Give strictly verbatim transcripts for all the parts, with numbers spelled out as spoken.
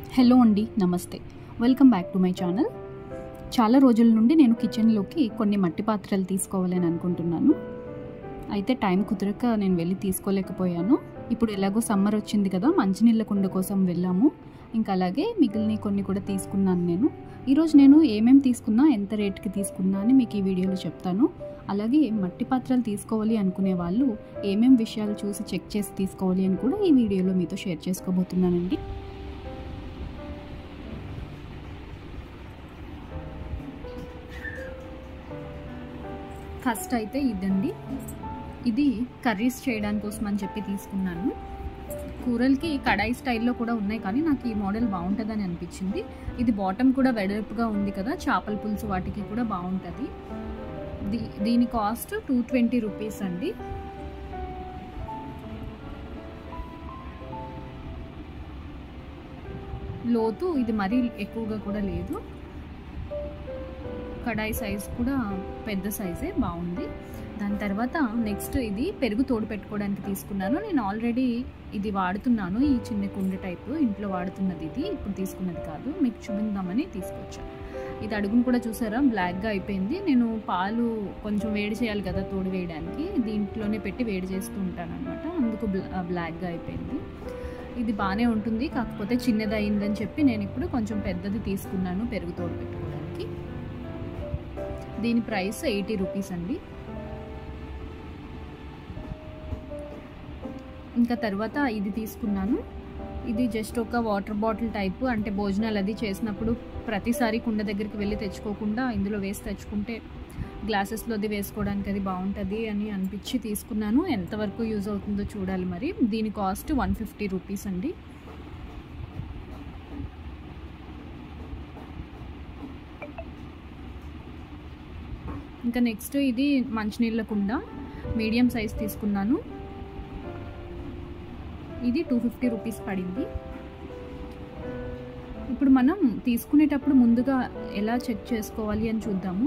Hello అండి, నమస్తే. Welcome back to my channel. చాలా రోజుల నుండి నేను కిచెన్లోకి కొన్ని మట్టి పాత్రలు తీసుకోవాలని అనుకుంటున్నాను. అయితే టైం కుదరక నేను వెళ్ళి తీసుకోలేకపోయాను. ఇప్పుడు ఎలాగో సమ్మర్ వచ్చింది కదా, మంచినీళ్ళ కుండ కోసం వెళ్ళాము. ఇంకా అలాగే మిగిలిన కొన్ని కూడా తీసుకున్నాను నేను. ఈరోజు నేను ఏమేమి తీసుకున్నా, ఎంత రేట్కి తీసుకున్నా అని మీకు ఈ వీడియోలో చెప్తాను. అలాగే మట్టి పాత్రలు తీసుకోవాలి అనుకునే వాళ్ళు ఏమేమి విషయాలు చూసి చెక్ చేసి తీసుకోవాలి అని కూడా ఈ వీడియోలో మీతో షేర్ చేసుకోబోతున్నానండి. ఫస్ట్ అయితే ఇదండి, ఇది కర్రీస్ చేయడానికి కోసం అని చెప్పి తీసుకున్నాను. కూరలకి కడాయి స్టైల్లో కూడా ఉన్నాయి, కానీ నాకు ఈ మోడల్ బాగుంటుందని అనిపించింది. ఇది బాటమ్ కూడా వెడల్పుగా ఉంది కదా, చేపల పులుసు వాటికి కూడా బాగుంటుంది. దీ దీని కాస్ట్ టూ ట్వంటీ రూపీస్ అండి. లోతు ఇది మరీ ఎక్కువగా కూడా లేదు. కడాయి సైజ్ కూడా పెద్ద సైజే, బాగుంది. దాని తర్వాత నెక్స్ట్ ఇది పెరుగు తోడు పెట్టుకోవడానికి తీసుకున్నాను. నేను ఆల్రెడీ ఇది వాడుతున్నాను, ఈ చిన్న కుండ టైపు ఇంట్లో వాడుతున్నది. ఇది ఇప్పుడు తీసుకున్నది కాదు, మీకు చూపిందామని తీసుకొచ్చాను. ఇది అడుగును కూడా చూసారా, బ్లాక్గా అయిపోయింది. నేను పాలు కొంచెం వేడి చేయాలి కదా తోడు వేయడానికి, దీంట్లోనే పెట్టి వేడి చేస్తూ ఉంటాను అనమాట, అందుకు బ్లాక్గా అయిపోయింది. ఇది బాగానే ఉంటుంది, కాకపోతే చిన్నది అయిందని చెప్పి నేను ఇప్పుడు కొంచెం పెద్దది తీసుకున్నాను పెరుగు తోడు పెట్టుకోవడానికి. దీని ప్రైస్ ఎయిటీ రూపీస్ అండి. ఇంకా తర్వాత ఇది తీసుకున్నాను. ఇది జస్ట్ ఒక వాటర్ బాటిల్ టైపు, అంటే భోజనాలు అది చేసినప్పుడు ప్రతిసారి కుండ దగ్గరికి వెళ్ళి తెచ్చుకోకుండా ఇందులో వేసి తెచ్చుకుంటే గ్లాసెస్లో అది వేసుకోవడానికి అది బాగుంటుంది అని అనిపించి తీసుకున్నాను. ఎంతవరకు యూజ్ అవుతుందో చూడాలి మరి. దీని కాస్ట్ వన్ ఫిఫ్టీ రూపీస్ అండి. ఇంకా నెక్స్ట్ ఇది మంచినీళ్ళ కుండ, మీడియం సైజ్ తీసుకున్నాను. ఇది టూ ఫిఫ్టీ రూపీస్ పడింది. ఇప్పుడు మనం తీసుకునేటప్పుడు ముందుగా ఎలా చెక్ చేసుకోవాలి అని చూద్దాము.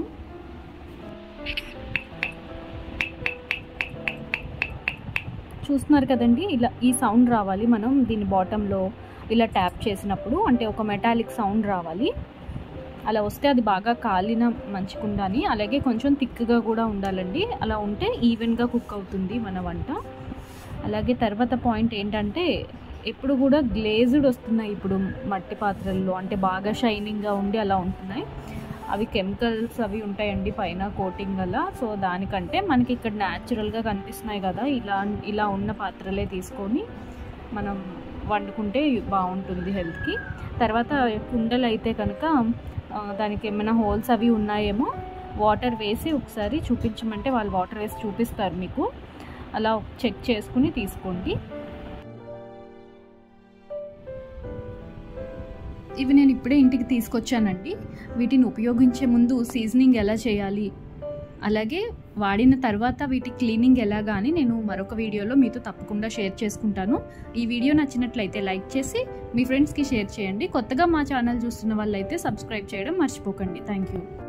చూస్తున్నారు కదండి, ఇలా ఈ సౌండ్ రావాలి. మనం దీని బాటంలో ఇలా ట్యాప్ చేసినప్పుడు, అంటే ఒక మెటాలిక్ సౌండ్ రావాలి. అలా వస్తే అది బాగా కాలిన మంచి కుండ అని. అలాగే కొంచెం థిక్గా కూడా ఉండాలండి, అలా ఉంటే ఈవెన్గా కుక్ అవుతుంది మన వంట. అలాగే తర్వాత పాయింట్ ఏంటంటే, ఎప్పుడు కూడా గ్లేజ్డ్ వస్తున్నాయి ఇప్పుడు మట్టి పాత్రల్లో, అంటే బాగా షైనింగ్గా ఉండి అలా ఉంటున్నాయి. అవి కెమికల్స్ అవి ఉంటాయండి పైన కోటింగ్ అలా. సో దానికంటే మనకి ఇక్కడ న్యాచురల్గా కనిపిస్తున్నాయి కదా, ఇలా ఇలా ఉన్న పాత్రలే తీసుకొని మనం వండుకుంటే బాగుంటుంది హెల్త్కి. తర్వాత కుండలు అయితే కనుక దానికి ఏమైనా హోల్స్ అవి ఉన్నాయేమో వాటర్ వేసి ఒకసారి చూపించమంటే వాళ్ళు వాటర్ వేసి చూపిస్తారు మీకు. అలా చెక్ చేసుకుని తీసుకోండి. ఇవి నేను ఇప్పుడే ఇంటికి తీసుకొచ్చానండి. వీటిని ఉపయోగించే ముందు సీజనింగ్ ఎలా చేయాలి, అలాగే వాడిన తర్వాత వీటి క్లీనింగ్ ఎలాగా అని నేను మరొక వీడియోలో మీతో తప్పకుండా షేర్ చేసుకుంటాను. ఈ వీడియో నచ్చినట్లయితే లైక్ చేసి మీ ఫ్రెండ్స్కి షేర్ చేయండి. కొత్తగా మా ఛానల్ చూస్తున్న వాళ్ళైతే సబ్స్క్రైబ్ చేయడం మర్చిపోకండి. Thank you.